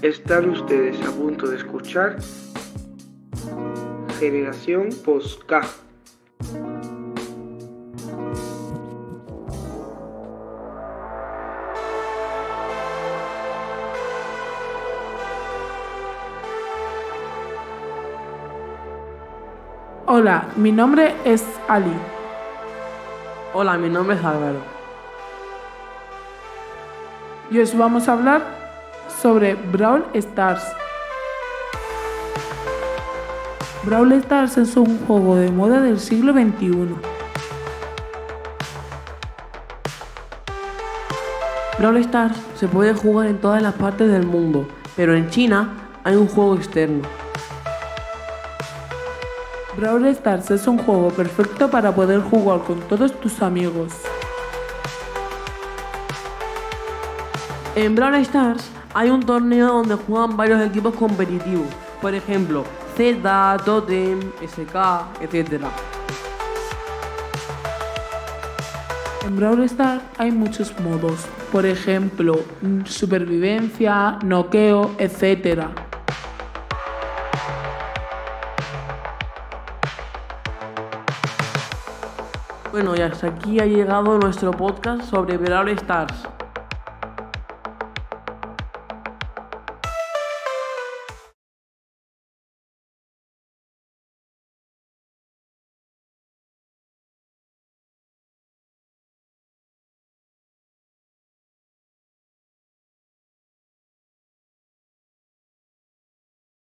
Están ustedes a punto de escuchar Generación Posca. Hola, mi nombre es Ali. Hola, mi nombre es Álvaro. Y os vamos a hablar sobre Brawl Stars. Brawl Stars es un juego de moda del siglo XXI. Brawl Stars se puede jugar en todas las partes del mundo, pero en China hay un juego externo. Brawl Stars es un juego perfecto para poder jugar con todos tus amigos. En Brawl Stars hay un torneo donde juegan varios equipos competitivos, por ejemplo, Z, Totem, SK, etc. En Brawl Stars hay muchos modos, por ejemplo, supervivencia, noqueo, etc. Bueno, y hasta aquí ha llegado nuestro podcast sobre Brawl Stars.